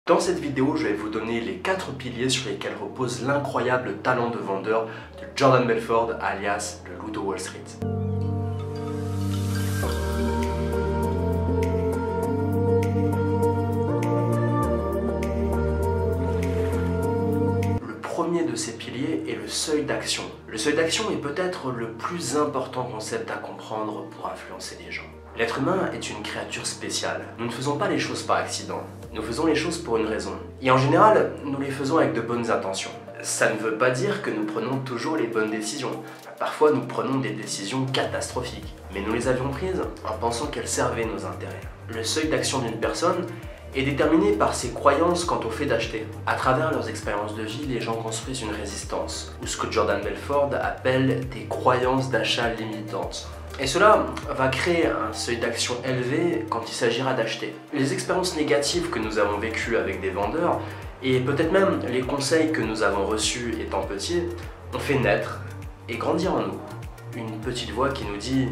Dans cette vidéo, je vais vous donner les 4 piliers sur lesquels repose l'incroyable talent de vendeur de Jordan Belfort, alias le loup de Wall Street. Le premier de ces piliers est le seuil d'action. Le seuil d'action est peut-être le plus important concept à comprendre pour influencer les gens. L'être humain est une créature spéciale. Nous ne faisons pas les choses par accident. Nous faisons les choses pour une raison. Et en général, nous les faisons avec de bonnes intentions. Ça ne veut pas dire que nous prenons toujours les bonnes décisions. Parfois, nous prenons des décisions catastrophiques. Mais nous les avions prises en pensant qu'elles servaient nos intérêts. Le seuil d'action d'une personne est déterminé par ses croyances quant au fait d'acheter. À travers leurs expériences de vie, les gens construisent une résistance, ou ce que Jordan Belfort appelle des croyances d'achat limitantes. Et cela va créer un seuil d'action élevé quand il s'agira d'acheter. Les expériences négatives que nous avons vécues avec des vendeurs, et peut-être même les conseils que nous avons reçus étant petits, ont fait naître et grandir en nous une petite voix qui nous dit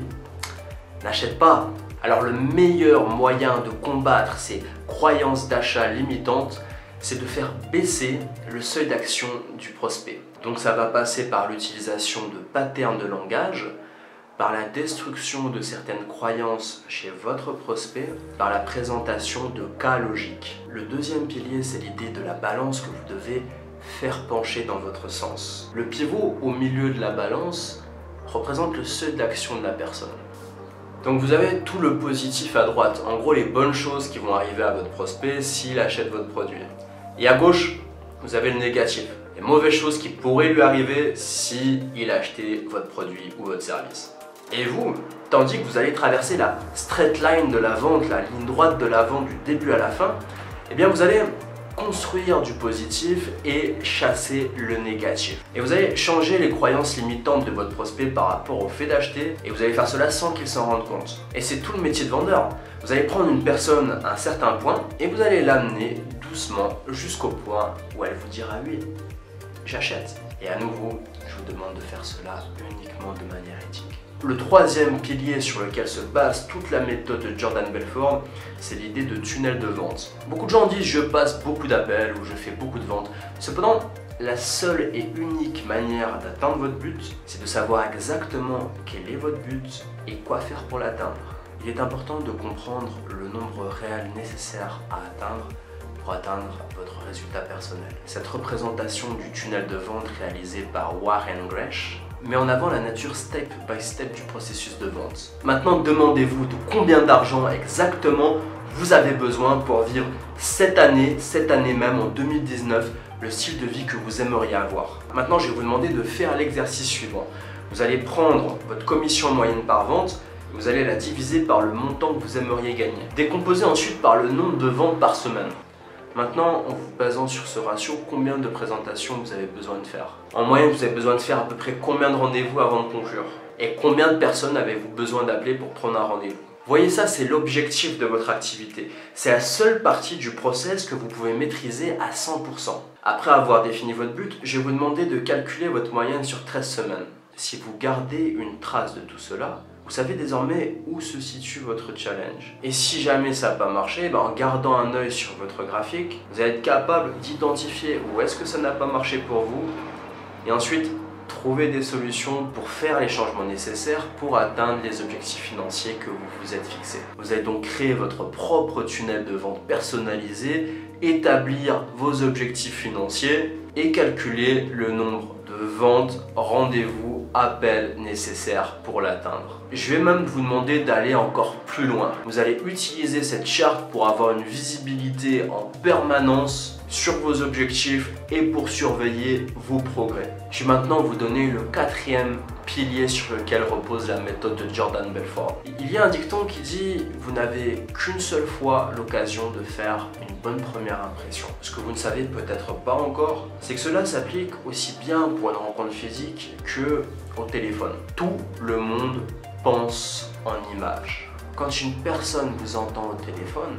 « N'achète pas !» Alors le meilleur moyen de combattre ces croyances d'achat limitantes, c'est de faire baisser le seuil d'action du prospect. Donc ça va passer par l'utilisation de patterns de langage, par la destruction de certaines croyances chez votre prospect, par la présentation de cas logiques. Le deuxième pilier, c'est l'idée de la balance que vous devez faire pencher dans votre sens. Le pivot au milieu de la balance représente le seuil d'action de la personne. Donc vous avez tout le positif à droite, en gros les bonnes choses qui vont arriver à votre prospect s'il achète votre produit. Et à gauche, vous avez le négatif, les mauvaises choses qui pourraient lui arriver s'il achetait votre produit ou votre service. Et vous, tandis que vous allez traverser la straight line de la vente, la ligne droite de la vente du début à la fin, eh bien vous allez construire du positif et chasser le négatif. Et vous allez changer les croyances limitantes de votre prospect par rapport au fait d'acheter, et vous allez faire cela sans qu'il s'en rende compte. Et c'est tout le métier de vendeur. Vous allez prendre une personne à un certain point et vous allez l'amener doucement jusqu'au point où elle vous dira oui, j'achète. Et à nouveau, je vous demande de faire cela uniquement de manière éthique. Le troisième pilier sur lequel se base toute la méthode de Jordan Belfort, c'est l'idée de tunnel de vente. Beaucoup de gens disent je passe beaucoup d'appels ou je fais beaucoup de ventes. Cependant, la seule et unique manière d'atteindre votre but, c'est de savoir exactement quel est votre but et quoi faire pour l'atteindre. Il est important de comprendre le nombre réel nécessaire à atteindre pour atteindre votre résultat personnel. Cette représentation du tunnel de vente réalisée par Warren Gresh met en avant la nature step by step du processus de vente. Maintenant, demandez-vous de combien d'argent exactement vous avez besoin pour vivre cette année même en 2019, le style de vie que vous aimeriez avoir. Maintenant, je vais vous demander de faire l'exercice suivant. Vous allez prendre votre commission moyenne par vente, vous allez la diviser par le montant que vous aimeriez gagner. Décomposez ensuite par le nombre de ventes par semaine. Maintenant, en vous basant sur ce ratio, combien de présentations vous avez besoin de faire? En moyenne, vous avez besoin de faire à peu près combien de rendez-vous avant de conclure? Et combien de personnes avez-vous besoin d'appeler pour prendre un rendez-vous? Voyez ça, c'est l'objectif de votre activité. C'est la seule partie du process que vous pouvez maîtriser à 100%. Après avoir défini votre but, je vais vous demander de calculer votre moyenne sur 13 semaines. Si vous gardez une trace de tout cela, vous savez désormais où se situe votre challenge. Et si jamais ça n'a pas marché, en gardant un œil sur votre graphique, vous allez être capable d'identifier où est-ce que ça n'a pas marché pour vous et ensuite trouver des solutions pour faire les changements nécessaires pour atteindre les objectifs financiers que vous vous êtes fixés. Vous allez donc créer votre propre tunnel de vente personnalisé, établir vos objectifs financiers et calculer le nombre de ventes, rendez-vous, appels nécessaires pour l'atteindre. Je vais même vous demander d'aller encore plus loin. Vous allez utiliser cette charte pour avoir une visibilité en permanence sur vos objectifs et pour surveiller vos progrès. Je vais maintenant vous donner le quatrième pilier sur lequel repose la méthode de Jordan Belfort. Il y a un dicton qui dit « Vous n'avez qu'une seule fois l'occasion de faire une bonne première impression ». Ce que vous ne savez peut-être pas encore, c'est que cela s'applique aussi bien pour une rencontre physique que au téléphone. Tout le monde pense en images. Quand une personne vous entend au téléphone,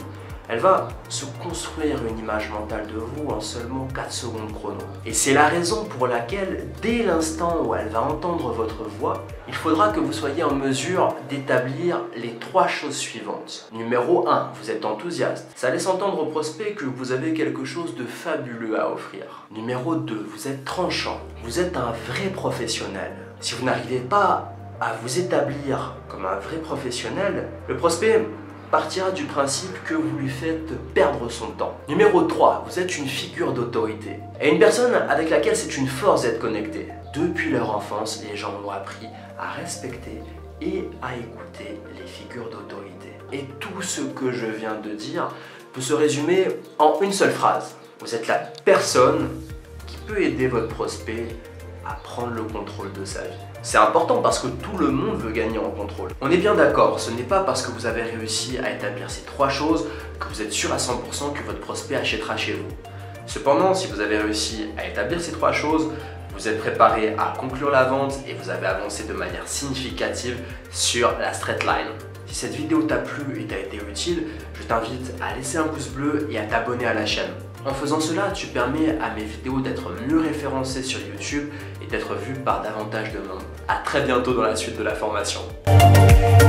Elle va se construire une image mentale de vous en seulement 4 secondes chrono. Et c'est la raison pour laquelle, dès l'instant où elle va entendre votre voix, il faudra que vous soyez en mesure d'établir les 3 choses suivantes. Numéro 1, vous êtes enthousiaste. Ça laisse entendre au prospect que vous avez quelque chose de fabuleux à offrir. Numéro 2, vous êtes tranchant. Vous êtes un vrai professionnel. Si vous n'arrivez pas à vous établir comme un vrai professionnel, le prospect partira du principe que vous lui faites perdre son temps. Numéro 3, vous êtes une figure d'autorité. Et une personne avec laquelle c'est une force d'être connecté. Depuis leur enfance, les gens ont appris à respecter et à écouter les figures d'autorité. Et tout ce que je viens de dire peut se résumer en une seule phrase. Vous êtes la personne qui peut aider votre prospect à prendre le contrôle de sa vie. C'est important parce que tout le monde veut gagner en contrôle. On est bien d'accord, ce n'est pas parce que vous avez réussi à établir ces 3 choses que vous êtes sûr à 100% que votre prospect achètera chez vous. Cependant, si vous avez réussi à établir ces 3 choses, vous êtes préparé à conclure la vente et vous avez avancé de manière significative sur la straight line. Si cette vidéo t'a plu et t'a été utile, je t'invite à laisser un pouce bleu et à t'abonner à la chaîne. En faisant cela, tu permets à mes vidéos d'être mieux référencées sur YouTube et d'être vues par davantage de monde. A très bientôt dans la suite de la formation.